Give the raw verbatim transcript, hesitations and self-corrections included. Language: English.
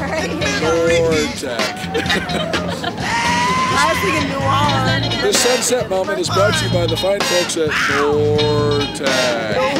Nortec. I was thinking New Orleans. This sunset moment is brought to you by the fine folks at Nortec.